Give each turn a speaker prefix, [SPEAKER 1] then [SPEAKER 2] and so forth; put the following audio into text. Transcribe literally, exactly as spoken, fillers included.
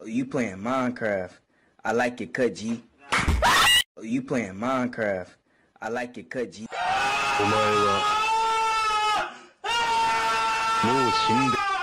[SPEAKER 1] Oh, you playing Minecraft. I like your cut, G. Oh, you playing Minecraft. I like your cut, G. お前はもう死んで